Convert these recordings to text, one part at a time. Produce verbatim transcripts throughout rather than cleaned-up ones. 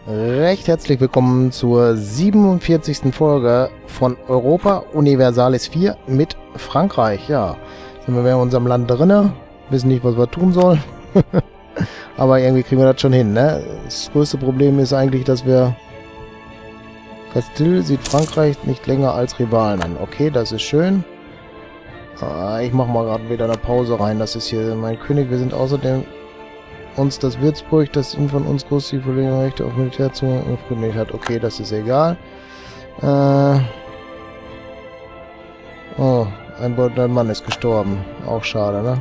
Recht herzlich willkommen zur siebenundvierzigsten Folge von Europa Universalis vier mit Frankreich. Ja, sind wir in unserem Land drinne, wissen nicht, was wir tun sollen. Aber irgendwie kriegen wir das schon hin, ne? Das größte Problem ist eigentlich, dass wir... Castille sieht Frankreich nicht länger als Rivalen an. Okay, das ist schön. Ah, ich mache mal gerade wieder eine Pause rein. Das ist hier mein König. Wir sind außerdem... uns das Würzburg, das ihn von uns groß die Rechte auf Militär zu aufgelegt hat. Okay, das ist egal. Äh oh, ein, ein Mann ist gestorben. Auch schade, ne?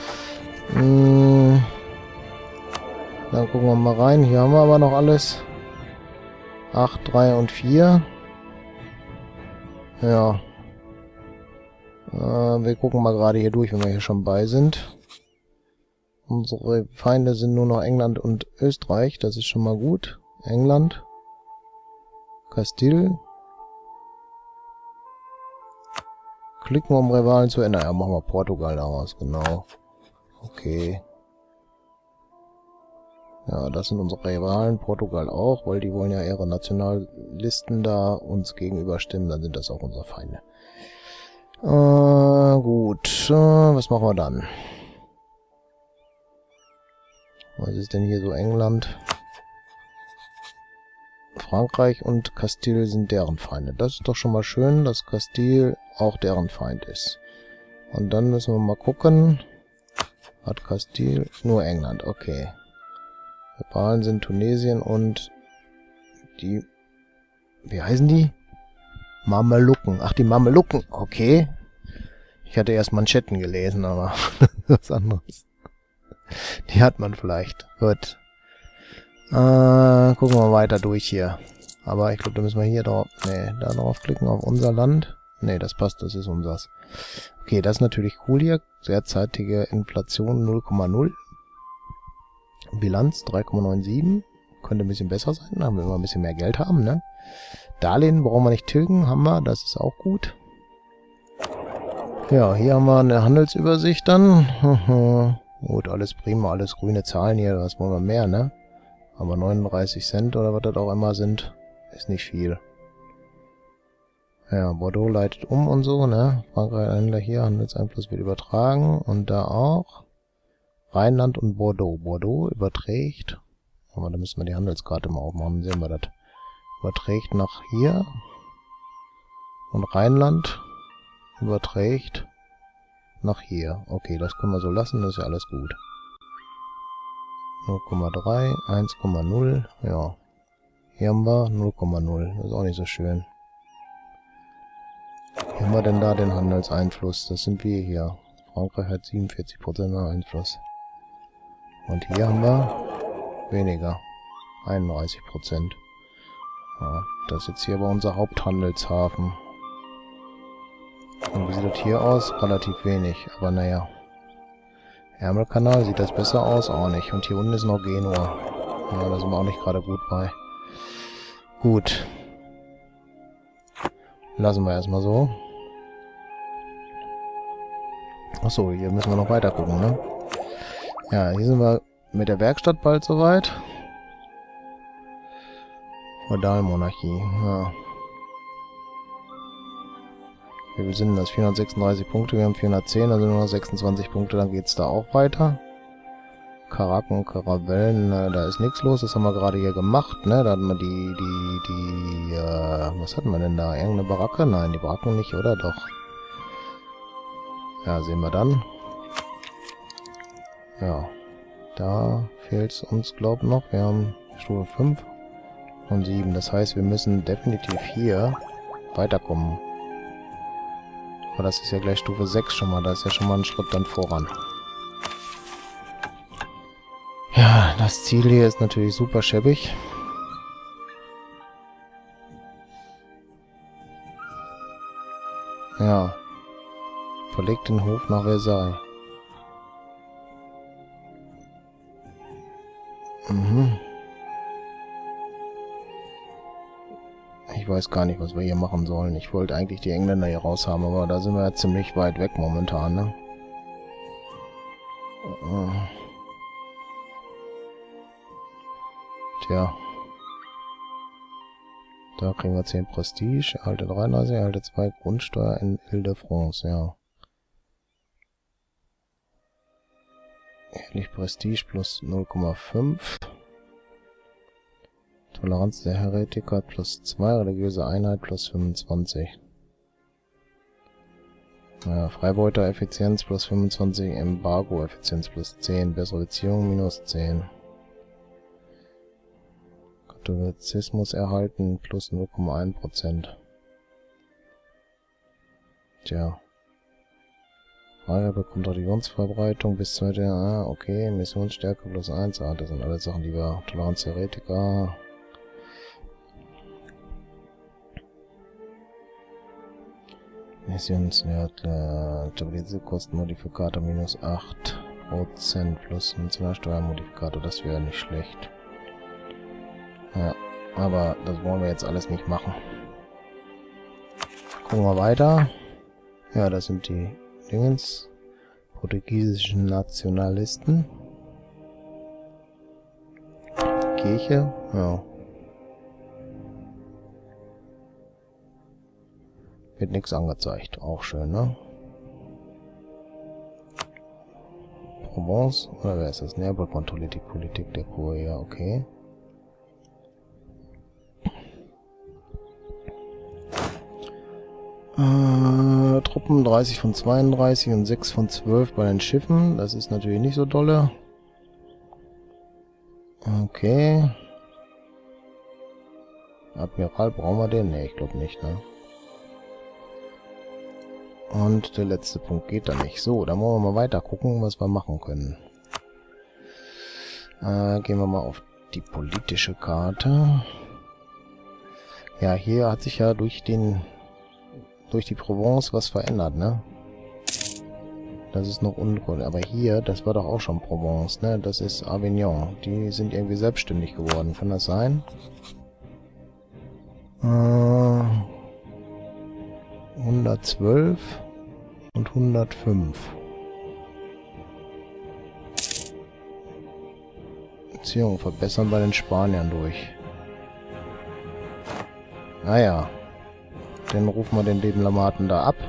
Hm. Dann gucken wir mal rein. Hier haben wir aber noch alles. acht, drei und vier. Ja. Äh, wir gucken mal gerade hier durch, wenn wir hier schon bei sind. Unsere Feinde sind nur noch England und Österreich. Das ist schon mal gut. England. Castille. Klicken, um Rivalen zu ändern. Ja, machen wir Portugal daraus. Genau. Okay. Ja, das sind unsere Rivalen. Portugal auch, weil die wollen ja ihre Nationallisten da uns gegenüber stimmen. Dann sind das auch unsere Feinde. Äh, gut. Äh, was machen wir dann? Was ist denn hier so? England, Frankreich und Castille sind deren Feinde. Das ist doch schon mal schön, dass Castille auch deren Feind ist. Und dann müssen wir mal gucken. Hat Castille nur England? Okay. Rivalen sind Tunesien und die... Wie heißen die? Mamelucken. Ach, die Mamelucken. Okay. Ich hatte erst Manschetten gelesen, aber was anderes. Die hat man vielleicht. Gut. Äh, gucken wir weiter durch hier. Aber ich glaube, da müssen wir hier drauf... Ne, da drauf klicken auf unser Land. Ne, das passt, das ist unseres. Okay, das ist natürlich cool hier. Derzeitige Inflation null Komma null. Bilanz drei Komma siebenundneunzig. Könnte ein bisschen besser sein, wenn wir ein bisschen mehr Geld haben, ne? Darlehen brauchen wir nicht tilgen, haben wir. Das ist auch gut. Ja, hier haben wir eine Handelsübersicht dann. Gut, alles prima, alles grüne Zahlen hier, was wollen wir mehr, ne? Aber neununddreißig Cent oder was das auch immer sind, ist nicht viel. Ja, Bordeaux leitet um und so, ne? Frankreich, Händler hier, Handelseinfluss wird übertragen und da auch. Rheinland und Bordeaux. Bordeaux überträgt, aber da müssen wir die Handelskarte mal aufmachen, dann sehen wir das. Überträgt nach hier. Und Rheinland überträgt nach hier. Okay, das können wir so lassen, das ist ja alles gut. null Komma drei, eins Komma null, ja. Hier haben wir null Komma null, das ist auch nicht so schön. Wie haben wir denn da den Handelseinfluss? Das sind wir hier. Frankreich hat siebenundvierzig Prozent Einfluss. Und hier haben wir weniger. einunddreißig Prozent. Ja, das ist jetzt hier bei unser Haupthandelshafen. Und wie sieht das hier aus? Relativ wenig, aber naja. Ärmelkanal, sieht das besser aus? Auch nicht. Und hier unten ist noch Genua. Ja, da sind wir auch nicht gerade gut bei. Gut. Lassen wir erstmal so. Achso, hier müssen wir noch weiter gucken, ne? Ja, hier sind wir mit der Werkstatt bald soweit. Feudalmonarchie, ja. Wir sind das vierhundertsechsunddreißig Punkte, wir haben vierhundertzehn, also nur noch sechsundzwanzig Punkte, dann geht's da auch weiter. Karaken und Karavellen, äh, da ist nichts los, das haben wir gerade hier gemacht, ne? Da hatten wir die, die, die, äh, was hatten wir denn da? Irgendeine Baracke? Nein, die Baracken nicht, oder? Doch. Ja, sehen wir dann. Ja, da fehlt es uns, glaub noch. Wir haben Stufe fünf und sieben, das heißt, wir müssen definitiv hier weiterkommen. Aber das ist ja gleich Stufe sechs schon mal. Da ist ja schon mal ein Schritt dann voran. Ja, das Ziel hier ist natürlich super schäbig. Ja. Verlegt den Hof nach Versailles. Mhm. Ich weiß gar nicht, was wir hier machen sollen. Ich wollte eigentlich die Engländer hier raus haben, aber da sind wir ja ziemlich weit weg momentan, ne? Tja. Da kriegen wir zehn Prestige, erhalte dreiunddreißig, erhalte zwei Grundsteuer in Ile-de-France, ja. Ehrlich Prestige plus null Komma fünf. Toleranz der Heretiker plus zwei, religiöse Einheit plus fünfundzwanzig. Ja, Freibeuter-Effizienz plus fünfundzwanzig, Embargo-Effizienz plus zehn, bessere Beziehung minus zehn. Katholizismus erhalten plus null Komma eins Prozent. Tja. Freigabe Kontradionsverbreitung bis zwei, ah, okay, Missionsstärke plus eins, ah, das sind alle Sachen, die wir, Toleranz der Heretiker. Missionswert, äh, Stabilitätskostenmodifikator minus acht Prozent plus Nationalsteuermodifikator, das wäre nicht schlecht. Ja, aber das wollen wir jetzt alles nicht machen. Gucken wir weiter. Ja, das sind die Dingens. Portugiesischen Nationalisten. Kirche, ja. Wird nichts angezeigt. Auch schön, ne? Provence, oder wer ist das? Nährbollkontrolle, die Politik der Kurie, ja, okay. Äh, Truppen dreißig von zweiunddreißig und sechs von zwölf bei den Schiffen. Das ist natürlich nicht so dolle. Okay. Admiral, brauchen wir den? Ne, ich glaube nicht, ne? Und der letzte Punkt geht da nicht. So, dann wollen wir mal weiter gucken, was wir machen können. Äh, gehen wir mal auf die politische Karte. Ja, hier hat sich ja durch den durch die Provence was verändert, ne? Das ist noch uncool. Aber hier, das war doch auch schon Provence, ne? Das ist Avignon. Die sind irgendwie selbstständig geworden. Kann das sein? Äh, hundertzwölf und hundertfünf. Beziehungen verbessern bei den Spaniern durch. Naja. Dann rufen wir den lieben Lamaten da ab.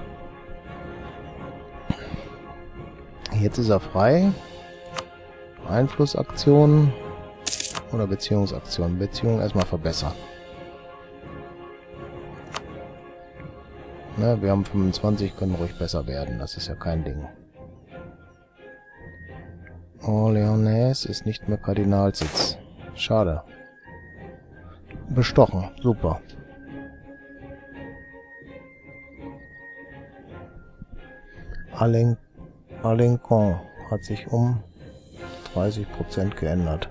Jetzt ist er frei. Einflussaktionen oder Beziehungsaktionen. Beziehungen erstmal verbessern. Ne, wir haben fünfundzwanzig, können ruhig besser werden. Das ist ja kein Ding. Orléans ist nicht mehr Kardinalsitz. Schade. Bestochen. Super. Alen Alencon hat sich um dreißig Prozent geändert.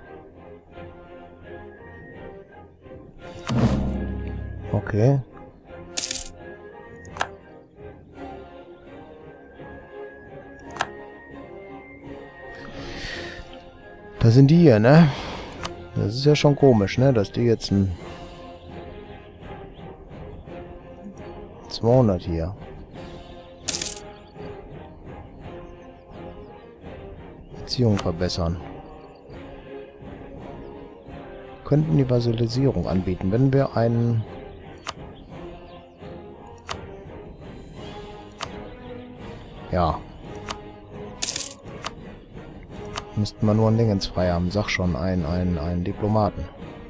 Okay. Da sind die hier, ne? Das ist ja schon komisch, ne? Dass die jetzt ein zweihundert hier. Beziehung verbessern. Könnten die Basilisierung anbieten, wenn wir einen ja müssten wir nur einen Dingens frei haben. Sag schon, einen, einen, einen Diplomaten.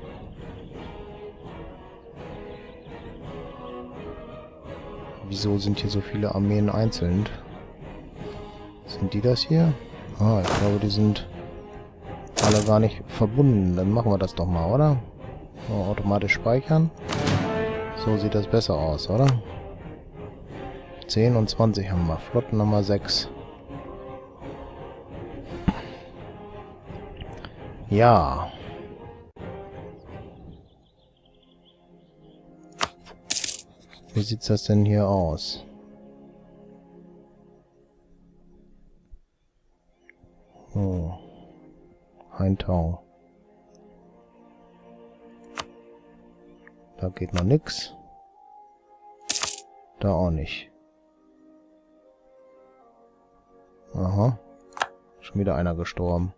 Wieso sind hier so viele Armeen einzeln? Sind die das hier? Ah, ich glaube, die sind alle gar nicht verbunden. Dann machen wir das doch mal, oder? So, automatisch speichern. So sieht das besser aus, oder? zehn und zwanzig haben wir. Flotten Nummer sechs. Ja. Wie sieht das denn hier aus? Oh. Heintau. Da geht noch nix. Da auch nicht. Aha. Schon wieder einer gestorben.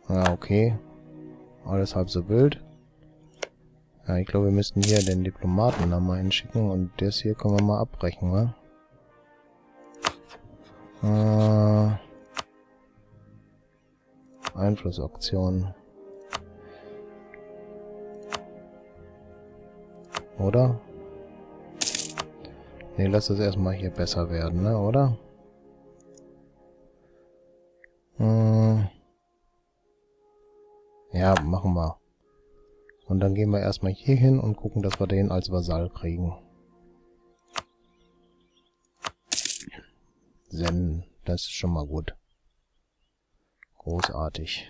Ja, okay. Alles halb so wild. Ja, ich glaube, wir müssten hier den Diplomaten da mal hinschicken und das hier können wir mal abbrechen, wa? Äh, Einflussaktion. Oder? Ne, lass das erstmal hier besser werden, ne, oder? Hm. Ja, machen wir. Und dann gehen wir erstmal hier hin und gucken, dass wir den als Vasall kriegen. Senden, das ist schon mal gut. Großartig.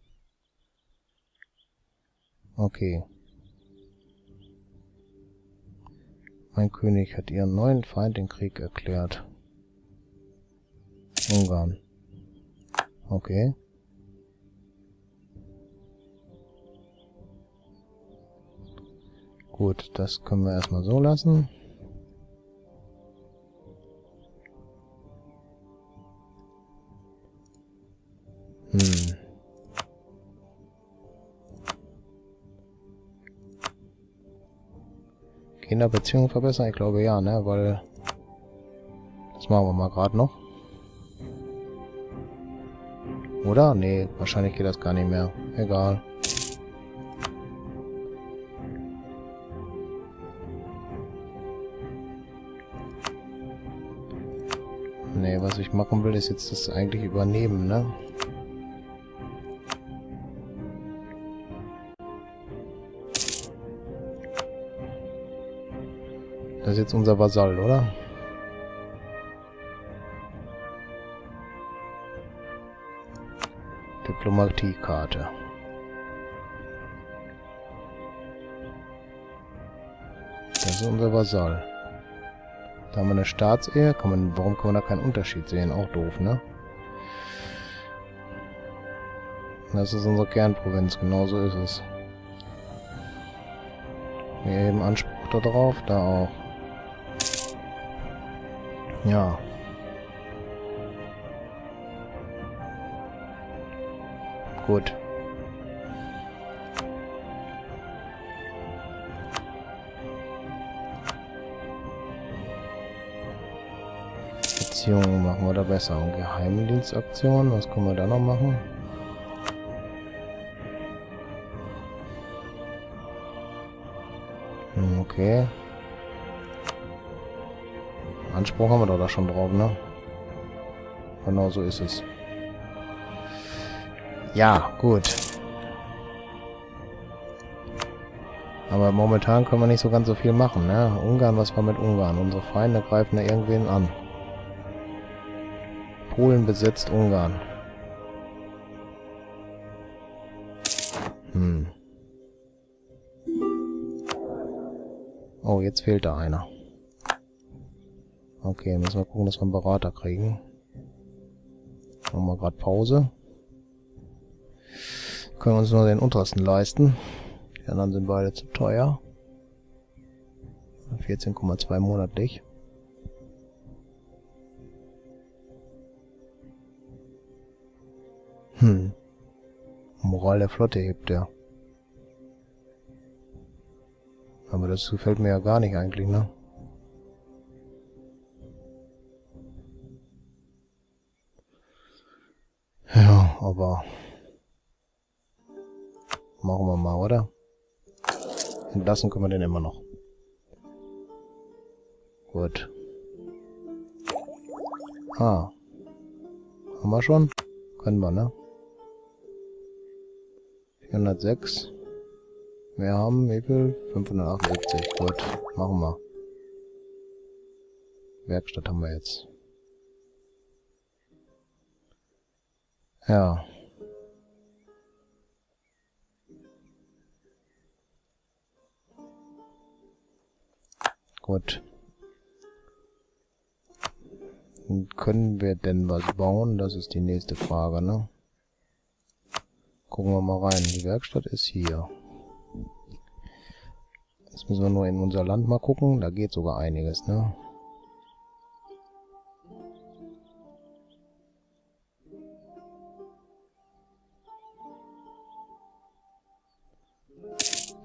Okay. Mein König hat ihren neuen Feind den Krieg erklärt. Ungarn. Okay. Gut, das können wir erstmal so lassen. Hm. Kinderbeziehungen verbessern? Ich glaube ja, ne? Weil... Das machen wir mal gerade noch. Oder? Nee, wahrscheinlich geht das gar nicht mehr. Egal. Nee, was ich machen will, ist jetzt das eigentlich übernehmen, ne? Das ist jetzt unser Vasall, oder? Diplomatiekarte. Das ist unser Vasall. Da haben wir eine Staatsehe. Kann man, warum kann man da keinen Unterschied sehen? Auch doof, ne? Das ist unsere Kernprovinz. Genau so ist es. Wir heben Anspruch da drauf. Da auch. Ja. Gut. Beziehungen machen wir da besser. Und Geheimdienstaktionen, was können wir da noch machen? Hm, okay. Anspruch haben wir doch da schon drauf, ne? Genau so ist es. Ja, gut. Aber momentan können wir nicht so ganz so viel machen, ne? Ungarn, was war mit Ungarn? Unsere Feinde greifen da irgendwen an. Polen besetzt Ungarn. Hm. Oh, jetzt fehlt da einer. Okay, müssen wir gucken, dass wir einen Berater kriegen. Machen wir gerade Pause. Können wir uns nur den untersten leisten. Die anderen sind beide zu teuer. vierzehn Komma zwei monatlich. Hm. Moral der Flotte hebt er. Aber das gefällt mir ja gar nicht eigentlich, ne? Ja, aber... Machen wir mal, oder? Entlassen können wir den immer noch. Gut. Ah. Haben wir schon? Können wir, ne? vierhundertsechs. Wir haben wie viel? fünfhundertachtundsiebzig. Gut, machen wir. Werkstatt haben wir jetzt. Ja. Gut. Können wir denn was bauen? Das ist die nächste Frage, ne? Gucken wir mal rein. Die Werkstatt ist hier. Jetzt müssen wir nur in unser Land mal gucken. Da geht sogar einiges, ne?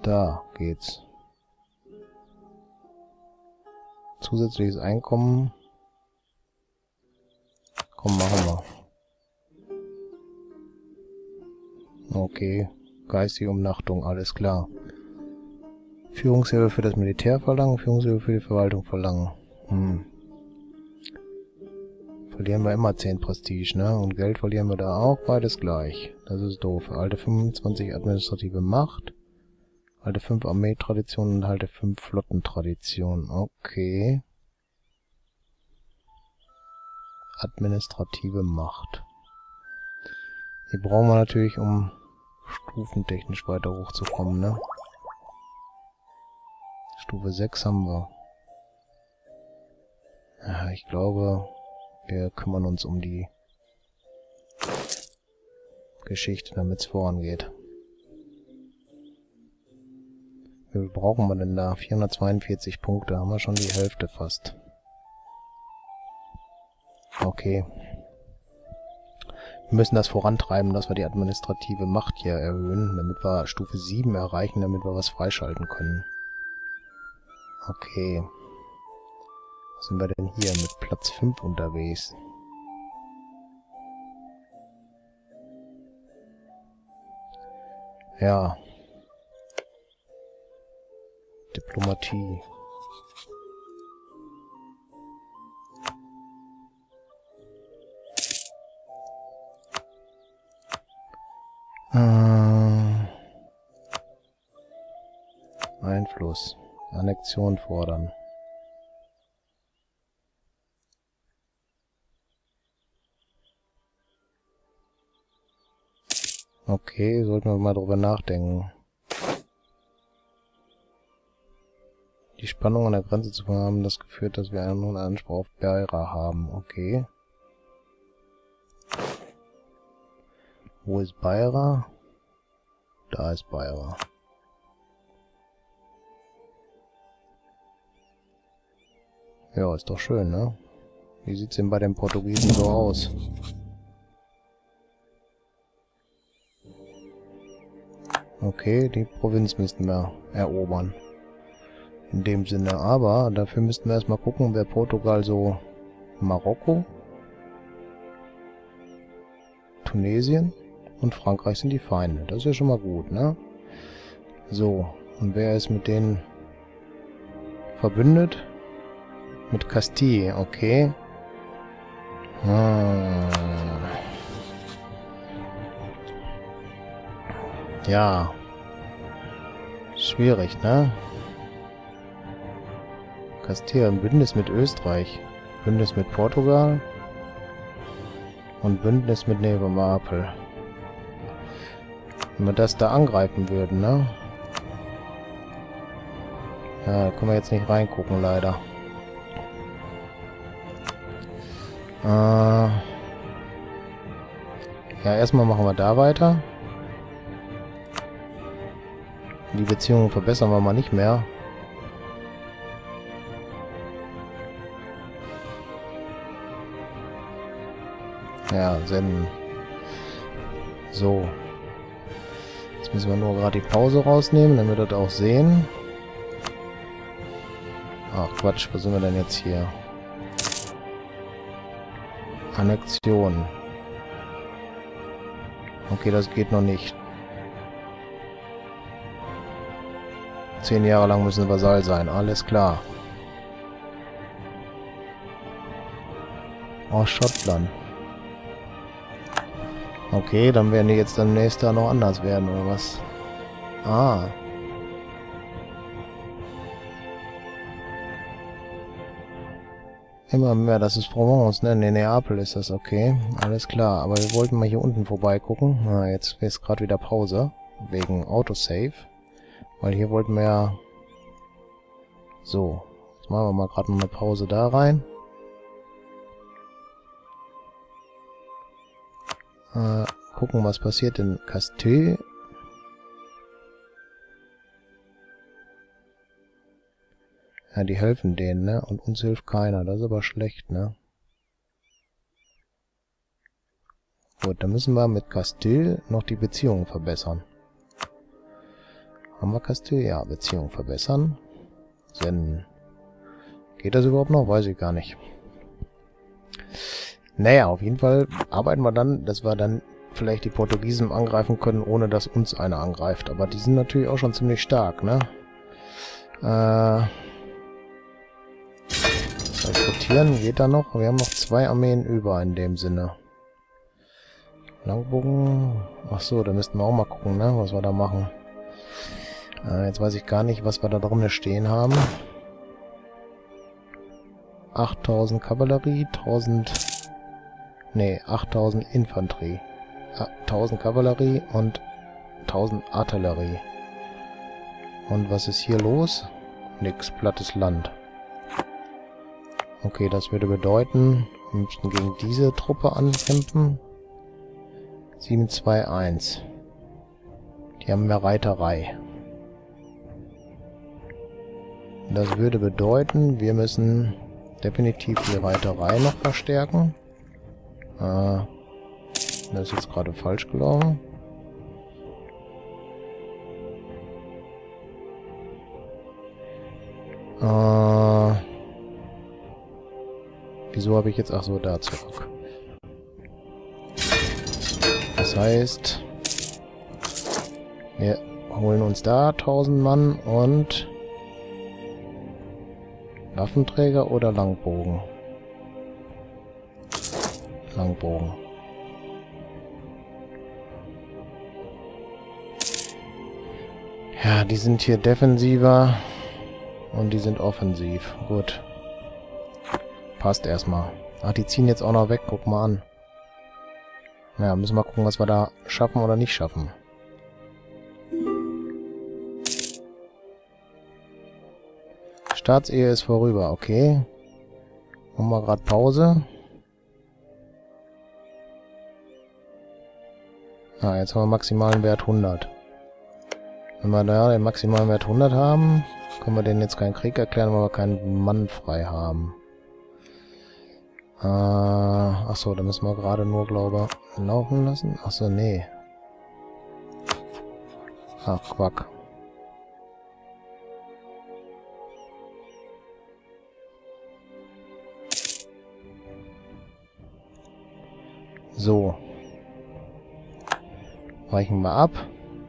Da geht's. Zusätzliches Einkommen. Komm, machen wir. Okay. Geistige Umnachtung, alles klar. Führungshilfe für das Militär verlangen, Führungshilfe für die Verwaltung verlangen. Hm. Verlieren wir immer zehn Prestige, ne? Und Geld verlieren wir da auch, beides gleich. Das ist doof. Alte fünfundzwanzig administrative Macht. Halte fünf Armeetraditionen und halte fünf Flottentraditionen. Okay. Administrative Macht. Die brauchen wir natürlich, um stufentechnisch weiter hochzukommen, ne? Stufe sechs haben wir. Ja, ich glaube, wir kümmern uns um die Geschichte, damit es vorangeht. Wie viel brauchen wir denn da? vierhundertzweiundvierzig Punkte, haben wir schon die Hälfte fast. Okay. Wir müssen das vorantreiben, dass wir die administrative Macht hier erhöhen, damit wir Stufe sieben erreichen, damit wir was freischalten können. Okay. Was sind wir denn hier mit Platz fünf unterwegs? Ja. Diplomatie. Äh, Einfluss. Annexion fordern. Okay, sollten wir mal drüber nachdenken. Die Spannung an der Grenze zu haben das geführt, dass wir einen Anspruch auf Beira haben. Okay. Wo ist Beira? Da ist Beira. Ja, ist doch schön, ne? Wie sieht's denn bei den Portugiesen so aus? Okay, die Provinz müssten wir erobern. In dem Sinne, aber dafür müssten wir erstmal gucken, wer Portugal so... Marokko, Tunesien und Frankreich sind die Feinde. Das ist ja schon mal gut, ne? So, und wer ist mit denen verbündet? Mit Castille, okay. Hm. Ja. Schwierig, ne? Castilla ein Bündnis mit Österreich, Bündnis mit Portugal und Bündnis mit Neapel. Wenn wir das da angreifen würden, ne? Ja, da können wir jetzt nicht reingucken, leider. Äh ja, erstmal machen wir da weiter. Die Beziehungen verbessern wir mal nicht mehr. Ja, senden. So. Jetzt müssen wir nur gerade die Pause rausnehmen, damit wir das auch sehen. Ach Quatsch, wo sind wir denn jetzt hier? Annexion. Okay, das geht noch nicht. Zehn Jahre lang müssen wir Vasall sein, alles klar. Oh, Schottland. Okay, dann werden die jetzt dann nächstes Jahr noch anders werden, oder was? Ah. Immer mehr, das ist Provence, ne? Ne, Neapel ist das, okay. Alles klar, aber wir wollten mal hier unten vorbeigucken. Na, jetzt ist gerade wieder Pause. Wegen Autosave. Weil hier wollten wir ja... So. Jetzt machen wir mal gerade noch eine Pause da rein. Äh, gucken, was passiert in Castille. Ja, die helfen denen, ne? Und uns hilft keiner. Das ist aber schlecht, ne? Gut, dann müssen wir mit Castille noch die Beziehungen verbessern. Haben wir Kastil? Ja, Beziehung verbessern. Senden. Geht das überhaupt noch? Weiß ich gar nicht. Naja, auf jeden Fall arbeiten wir dann, dass wir dann vielleicht die Portugiesen angreifen können, ohne dass uns einer angreift. Aber die sind natürlich auch schon ziemlich stark, ne? Äh... Rekrutieren geht da noch. Wir haben noch zwei Armeen über in dem Sinne. Langbogen. Ach so, da müssten wir auch mal gucken, ne, was wir da machen. Äh, jetzt weiß ich gar nicht, was wir da drinnen stehen haben. achttausend Kavallerie, tausend... Ne, achttausend Infanterie. tausend Kavallerie und tausend Artillerie. Und was ist hier los? Nix, plattes Land. Okay, das würde bedeuten, wir müssten gegen diese Truppe ankämpfen. sieben zwei eins. Die haben mehr Reiterei. Das würde bedeuten, wir müssen definitiv die Reiterei noch verstärken. Äh, das ist jetzt gerade falsch gelaufen. Äh, wieso habe ich jetzt... Ach so, da zurück. Das heißt, wir holen uns da tausend Mann und Waffenträger oder Langbogen? Langbogen. Ja, die sind hier defensiver und die sind offensiv. Gut. Passt erstmal. Ach, die ziehen jetzt auch noch weg. Guck mal an. Ja, müssen wir gucken, was wir da schaffen oder nicht schaffen. Staatsehe ist vorüber, okay. Machen wir gerade Pause. Ah, jetzt haben wir maximalen Wert hundert. Wenn wir da den maximalen Wert hundert haben, können wir denen jetzt keinen Krieg erklären, weil wir keinen Mann frei haben. Äh, achso, da müssen wir gerade nur, glaube ich, laufen lassen. Achso, nee. Ach, Quack. So. Weichen wir ab.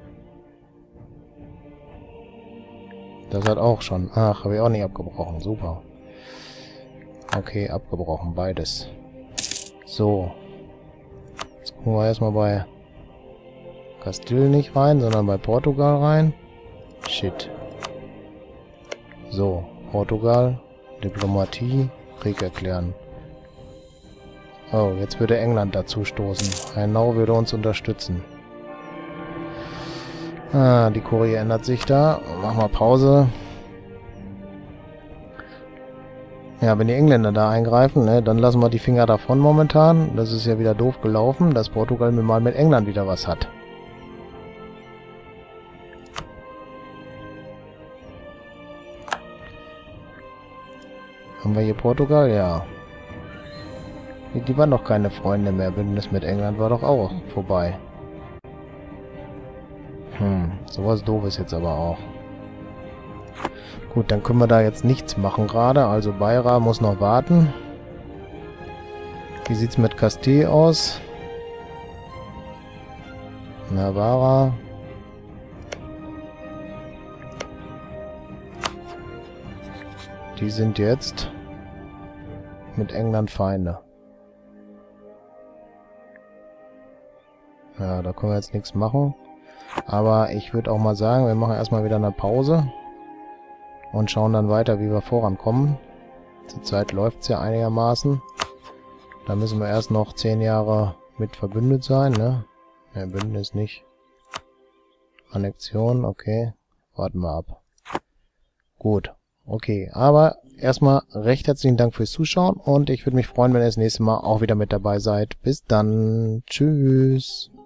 Das hat auch schon. Ach, habe ich auch nicht abgebrochen. Super. Okay, abgebrochen. Beides. So. Jetzt gucken wir erstmal bei Kastil nicht rein, sondern bei Portugal rein. Shit. So. Portugal. Diplomatie. Krieg erklären. Oh, jetzt würde England dazu stoßen. Hainaut würde uns unterstützen. Ah, die Kurie ändert sich da. Machen wir Pause. Ja, wenn die Engländer da eingreifen, ne, dann lassen wir die Finger davon momentan. Das ist ja wieder doof gelaufen, dass Portugal mal mit England wieder was hat. Haben wir hier Portugal? Ja. Die, die waren doch keine Freunde mehr. Bündnis mit England war doch auch vorbei. Hm, sowas Doofes jetzt aber auch. Gut, dann können wir da jetzt nichts machen gerade. Also Beira muss noch warten. Wie sieht's mit Castile aus? Navarra. Die sind jetzt mit England Feinde. Ja, da können wir jetzt nichts machen. Aber ich würde auch mal sagen, wir machen erstmal wieder eine Pause. Und schauen dann weiter, wie wir vorankommen. Zurzeit läuft es ja einigermaßen. Da müssen wir erst noch zehn Jahre mit verbündet sein, ne? Ne, Bündnis nicht. Annexion, okay. Warten wir ab. Gut, okay. Aber erstmal recht herzlichen Dank fürs Zuschauen und ich würde mich freuen, wenn ihr das nächste Mal auch wieder mit dabei seid. Bis dann. Tschüss.